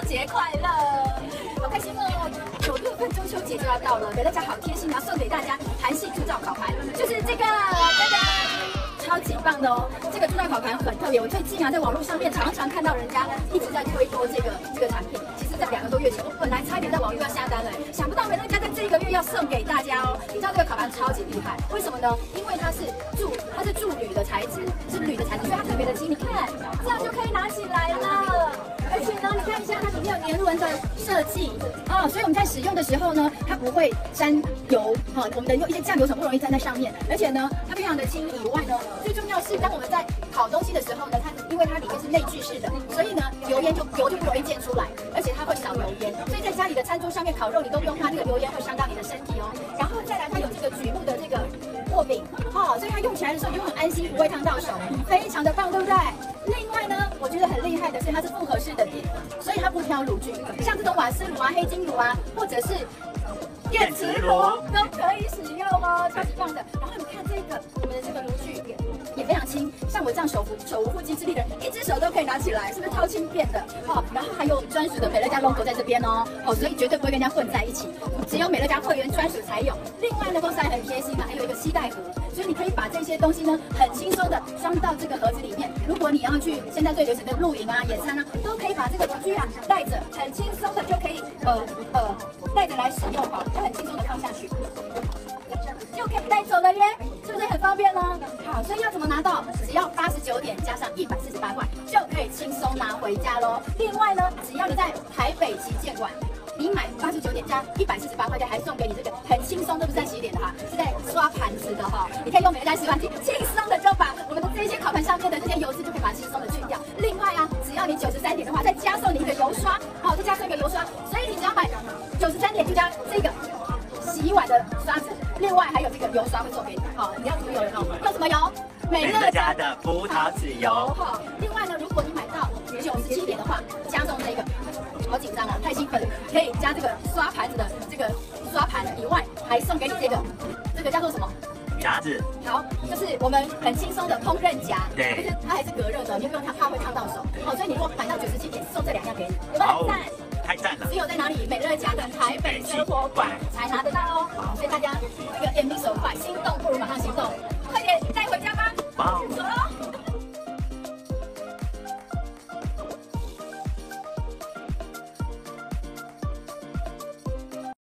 节快乐！好开心哦！9月份中秋节就要到了，美乐家好贴心，要送给大家韩系铸造烤盘，就是这个，大家超级棒的哦！这个铸造烤盘很特别，我最近在网络上面常常看到人家一直在推播这个产品。其实，在2个多月前，我本来差点在网络要下单了，想不到美乐家在这个月要送给大家哦！你知道这个烤盘超级厉害，为什么呢？因为它是铸铝的材质，是铝的材质，所以它特别的轻。你看，这样就可以拿起来了。而且呢，你看一下它里面有年轮的设计哦，所以我们在使用的时候呢，它不会沾油哦，我们的一些酱油什么不容易沾在上面。而且呢，它非常的轻以外呢，最重要是当我们在烤东西的时候呢，因为它里面是内聚式的，所以呢油就不容易溅出来，而且它会少油烟，所以在家里的餐桌上面烤肉，你都不用怕这个油烟会伤到你的身体哦。然后再来，它有这个榉木的这个握柄哦，所以它用起来的时候就很安心，不会烫到手，非常的棒，对不对？另外呢，我觉得很厉害的是它是复合式的碟，所以它不挑炉具，像这种瓦斯炉啊、黑金炉啊，或者是电磁炉都可以使用哦，超级棒的。然后你看这个，我们的这个炉具也非常轻，像我这样手无缚鸡之力的人，一只手都可以拿起来，是不是超轻便的？哦，然后还有专属的美乐家 logo 在这边哦，所以绝对不会跟人家混在一起，只有美乐家会员专属才有。另外呢，公司还很贴心还有一个吸带盒，所以你可以把这些东西呢，很轻松的装到这个盒子里面。如果你要去现在最流行的露营啊、野餐啊，都可以把这个炉具带着，很轻松的就可以带着来使用哈，就很轻松的放下去，就可以带走了耶，是不是很方便呢？好，所以要怎么拿到？只要89点加上148块，就可以轻松拿回家喽。另外呢，只要你在台北旗舰馆，你买89点加148块钱，还送给你这个很轻松，这不是在洗脸的哈，是在刷盘子的哈。你可以用美乐家洗碗机，轻松的就把我们的这些烤盘上面的这些油脂就可以把它轻松的去掉。另外只要你93点的话，再加送你一个油刷，好，再加送一个油刷，所以你只要买93点就加这个洗碗的刷子，另外还有这个油刷会送给你，好，你要涂油了哦，用什么油？ 美乐家的葡萄籽油。 好，另外呢，如果你买到97点的话，加送这个，好紧张哦，太兴奋了，可以加这个刷盘子的这个刷盘以外，还送给你这个叫做什么？ 夹子。 好，就是我们很轻松的烹饪夹， 对， 就是它还是隔热的，你不用怕会烫到手，哦，所以你如果买到97点，送这2样给你，有没有很赞？ 太赞了！ 只有在哪里？美乐家的台北生活馆才拿得到哦。所以大家这个眼明手快，心动